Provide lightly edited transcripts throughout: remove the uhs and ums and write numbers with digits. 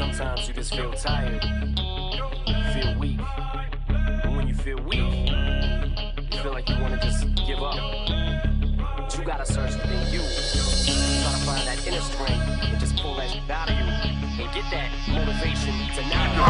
Sometimes you just feel tired, feel weak. And when you feel weak, you feel like you want to just give up. But you gotta search within you. Try to find that inner strength and just pull that shit out of you. And get that motivation to not you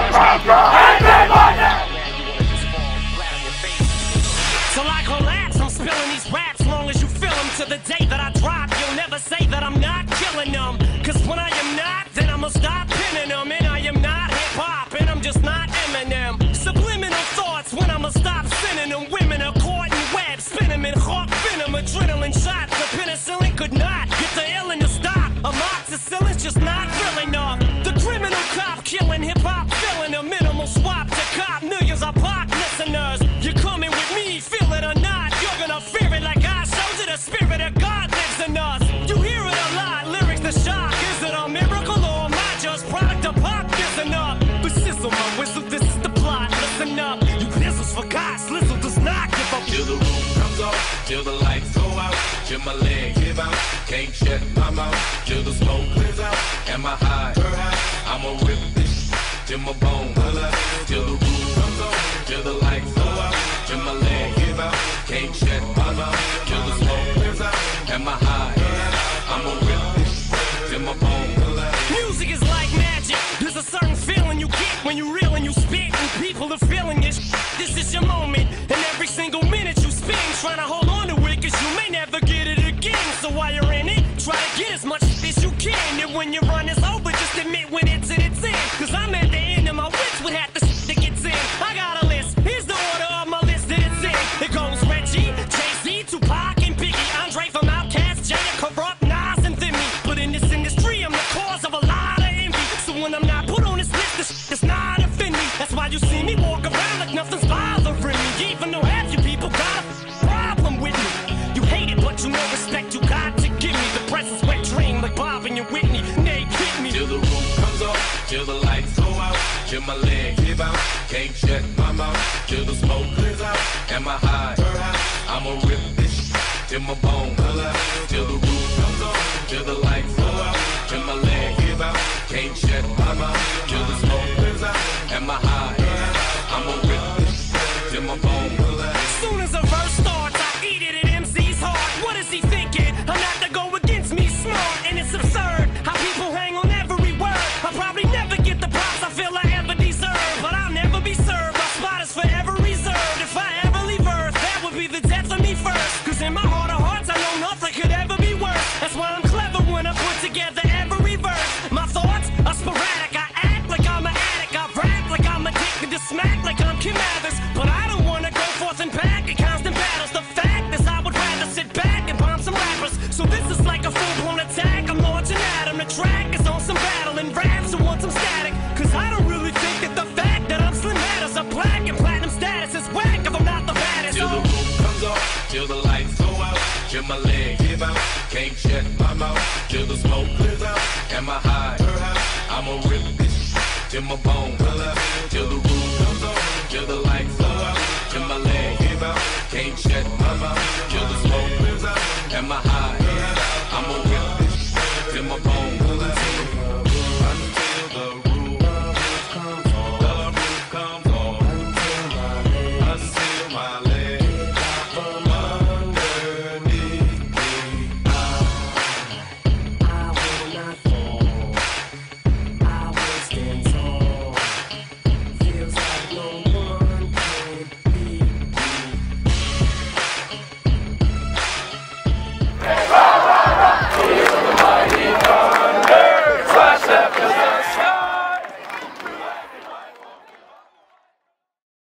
wanna just fall flat on your face. Till I collapse, I'm spilling these raps long as you feel them. To the day that I drop, you'll never say that I'm not killing them. Cause when I am not, then I'ma stop pinning them. And I am not hip-hop, and I'm just not Eminem. Subliminal thoughts when I'ma stop sending them. Women are caught in web, spin them in hawk venom. Adrenaline shots, the penicillin could not get the illin to stop. Amoxicillin's just not real enough. The criminal cop killing hip-hop, filling a minimal swap to cop. Millions of pop listeners, you coming with me, feel it or not. You're gonna fear it like I showed you. The spirit of God lives in us. You hear it a lot, lyrics to shock. Is it a miracle or am I just product of pop? Listen up, but sizzle my whistle, this is the plot. Listen up, you pistols forgot, Slizzle does not give up. Till the roof comes off, till the lights go out, till my legs give out, can't shut my mouth, till the smoke clears out, and my high, I'ma rip this till my bones, till the roof comes off, till the lights go out, till my legs give out, can't shut my mouth, till the smoke clears out, and my high, I'ma rip this till my bones. Music is like magic. There's a certain feeling you get when you reel and you spit, and people are feeling it. This is your moment, and every single minute you spend trying to hold on to it, cause you may never get it again. So while you're in it, try to get as much as you can. And when your run is over, just admit when it's in its end. Cause I'm at the end of my wits with half the that gets in. I got a list, here's the order of my list that it's in. It goes Reggie, Jay-Z, Tupac, and Biggie, Andre from Outkast, Jada, Corrupt, Nas, and Thimmy. But in this industry, I'm the cause of a lot of envy. So when I'm not put on this list, this does not offend me. That's why you see me walk around like nothing's bothering me. Even though half you people got a problem with me. You hate it, but you know respect you got to give me. The presence wet dream like Bob and your Whitney. Nate hit me. Till the roof comes off, till the lights go out, till my legs give out, can't shut my mouth, till the smoke clears out, and my high, I'ma rip this till my bones, till the roof comes off, till the lights go out, till my legs give out, can't shut my mouth, till the smoke clears out, and my high, I'ma rip this till my bones. Soon as a verse starts, I eat it at MC's heart. What is he thinking? I'm not to go against me smart, and it's absurd how people hang on every word. I'll probably never get the props I feel I ever deserve, but I'll never be served. My spot is forever reserved. If I ever leave Earth, that would be the death of me first. Cause in my heart of hearts, I know nothing could ever be worse. That's why I'm clever when I put together every verse. My thoughts are sporadic. I act like I'm an addict. I rap like I'm addicted to smack like I'm Kim Mathers. But I don't wanna go forth and pack in constant battles. The fact is I would rather sit back and bomb some rappers. So this is like a full-blown attack. I'm launching at him. The track is on some battle and raps who want some static. Cause I don't really think that the fact that I'm slim matters. A black and platinum status is whack if I'm not the baddest. Till the roof comes off, till the lights go out, till my legs give out, can't shut my mouth, till the smoke clears out, and my high, I'ma rip this till my bones,